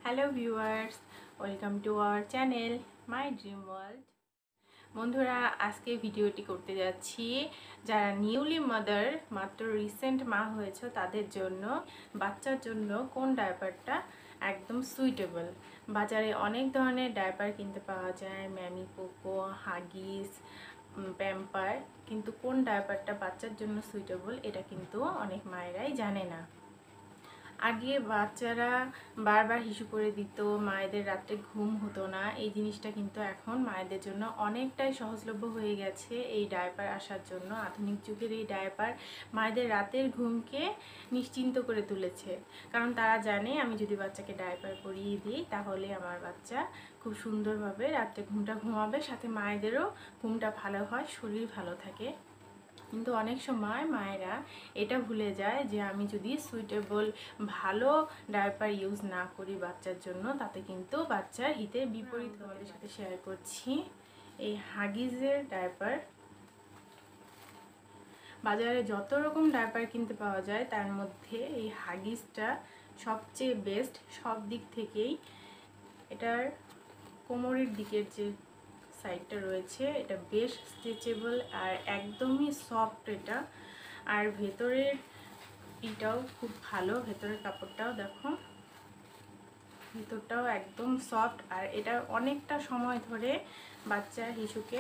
Hello viewers, welcome to our channel my dream world. বন্ধুরা, আজকে ভিডিওটি করতে যাচ্ছি যারা নিউলি মাদার, মাত্র রিসেন্ট মা হয়েছে তাদের জন্য, বাচ্চার জন্য কোন ডায়াপারটা একদম সুইটেবল। বাজারে অনেক ধরনের ডায়াপার কিনতে পাওয়া যায়, ম্যামি পোকো, হাগিস, প্যাম্পার, কিন্তু কোন ডায়াপারটা বাচ্চার জন্য সুইটেবল এটা কিন্তু অনেক মায়েরাই জানে না। আগে বাচ্চারা বারবার হিসু করে দিত, মায়েদের রাত্রে ঘুম হতো না। এই জিনিসটা কিন্তু এখন মায়েদের জন্য অনেকটাই সহজলভ্য হয়ে গেছে এই ডায়াপার আসার জন্য। আধুনিক যুগের এই ডায়াপার মায়েদের রাতের ঘুমকে নিশ্চিন্ত করে তুলেছে, কারণ তারা জানে আমি যদি বাচ্চাকে ডায়াপার পরিয়ে দিই তাহলে আমার বাচ্চা খুব সুন্দরভাবে রাত্রে ঘুমটা ঘুমাবে, সাথে মায়েদেরও ঘুমটা ভালো হয়, শরীর ভালো থাকে। কিন্তু অনেক সময় মায়েরা এটা ভুলে যায় যে আমি যদি সুইটেবল ভালো ডায়াপার ইউজ না করি বাচ্চার জন্য, তাতে কিন্তু বাচ্চার হিতের বিপরীত। তোমাদের সাথে শেয়ার করছি এই হাগিজের ডায়াপার। বাজারে যত রকম ডায়াপার কিনতে পাওয়া যায় তার মধ্যে এই হাগিজটা সবচেয়ে বেস্ট সব দিক থেকেই। এটার কোমরের দিকের যে সাইডটা রয়েছে এটা বেশ স্ট্রেচেবল আর একদমই সফট এটা। আর ভেতরের এটাও খুব ভালো, ভেতরের কাপড়টাও দেখো, ভেতরটাও একদম সফট। আর এটা অনেকটা সময় ধরে বাচ্চার শিশুকে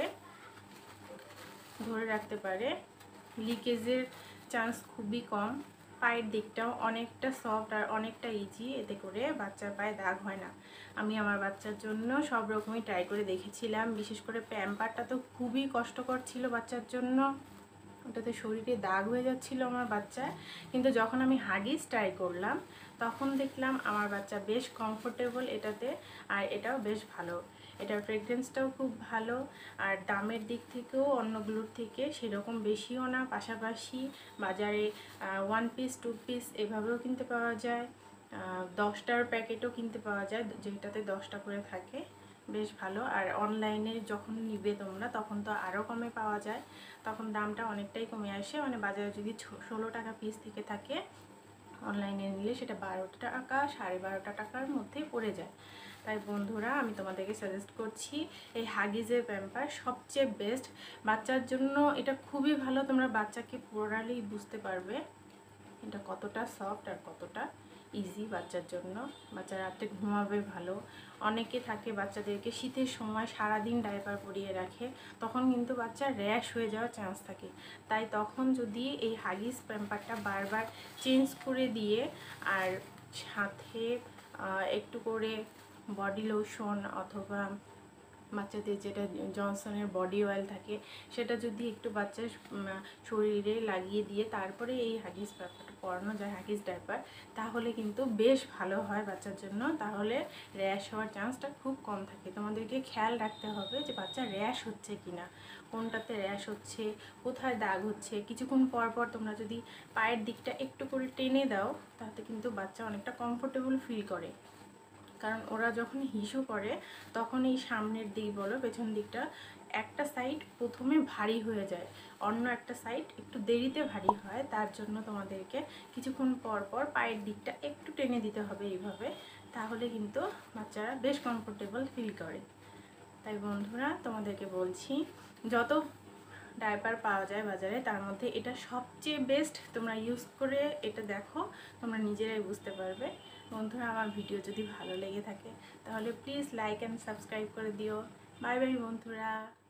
ধরে রাখতে পারে, লিকেজের চান্স খুবই কম। পায়ের দিকটাও অনেকটা সফট আর অনেকটা ইজি, এতে করে বাচ্চার পায়ে দাগ হয় না। আমি আমার বাচ্চার জন্য সব রকমই ট্রাই করে দেখেছিলাম, বিশেষ করে প্যাম্পারটা তো খুবই কষ্টকর ছিল বাচ্চার জন্য, ওটাতে শরীরে দাগ হয়ে যাচ্ছিল আমার বাচ্চার। কিন্তু যখন আমি হাগিস ট্রাই করলাম তখন দেখলাম আমার বাচ্চা বেশ কমফোর্টেবল এটাতে, আর এটাও বেশ ভালো। এটার ফ্রেগরেন্সটাও খুব ভালো, আর দামের দিক থেকেও অন্যগুলোর থেকে সেরকম বেশিও না। পাশাপাশি বাজারে 1 পিস 2 পিস এভাবেও কিনতে পাওয়া যায়, 10টার প্যাকেটও কিনতে পাওয়া যায় যেটাতে 10টা করে থাকে, বেশ ভালো। আর অনলাইনে যখন নিবে তোমরা তখন তো আরও কমে পাওয়া যায়, তখন দামটা অনেকটাই কমে আসে। মানে বাজারে যদি 16 টাকা পিস থেকে থাকে, অনলাইনে নিলে সেটা 12 টাকা 12.5 টাকার মধ্যে পড়ে যায়। তাই বন্ধুরা, আমি তোমাদেরকে সাজেস্ট করছি এই হাগিজের প্যাম্পার সবচেয়ে বেস্ট বাচ্চার জন্য। এটা খুবই ভালো, তোমরা বাচ্চাকে পরালেই বুঝতে পারবে এটা কতটা সফট আর কতটা ইজি বাচ্চার জন্য। বাচ্চা রাতে ঘুমাবে ভালো। অনেকে থাকে বাচ্চাদেরকে শীতের সময় সারাদিন ডায়াপার পরিয়ে রাখে, তখন কিন্তু বাচ্চার র্যাশ হয়ে যাওয়ার চান্স থাকে। তাই তখন যদি এই হাগিস প্যাম্পারটা বারবার চেঞ্জ করে দিয়ে, আর সাথে একটু করে বডি লোশন অথবা বাচ্চাদের যেটা জনসনের বডি অয়েল থাকে সেটা যদি একটু বাচ্চার শরীরে লাগিয়ে দিয়ে তারপরে এই হাগিস ডায়াপারটা পরানো যায়, হাগিস ডায়াপার, তাহলে কিন্তু বেশ ভালো হয় বাচ্চার জন্য। তাহলে র্যাশ হওয়ার চান্সটা খুব কম থাকে। তোমাদেরকে খেয়াল রাখতে হবে যে বাচ্চার র্যাশ হচ্ছে কিনা, কোনটাতে র্যাশ হচ্ছে, কোথায় দাগ হচ্ছে। কিছুক্ষণ পর পর তোমরা যদি পায়ের দিকটা একটু করে টেনে দাও তাতে কিন্তু বাচ্চা অনেকটা কমফোর্টেবল ফিল করে। কারণ ওরা যখন হিসু করে তখন এই সামনের দিক বলো পেছন দিকটা একটা সাইড প্রথমে ভারী হয়ে যায়, অন্য একটা সাইড একটু দেরিতে ভারী হয়। তার জন্য তোমাদেরকে কিছুক্ষণ পর পর পায়ের দিকটা একটু টেনে দিতে হবে এইভাবে, তাহলে কিন্তু বাচ্চারা বেশ কমফোর্টেবল ফিল করে। তাই বন্ধুরা, তোমাদেরকে বলছি যত ডায়াপার পাওয়া যায় বাজারে তার মধ্যে এটা সবচেয়ে বেস্ট। তোমরা ইউজ করে এটা দেখো, তোমরা নিজেরাই বুঝতে পারবে। বন্ধুরা, আমার ভিডিও যদি ভালো লেগে থাকে তাহলে প্লিজ লাইক অ্যান্ড সাবস্ক্রাইব করে দিও। বাই বাই বন্ধুরা।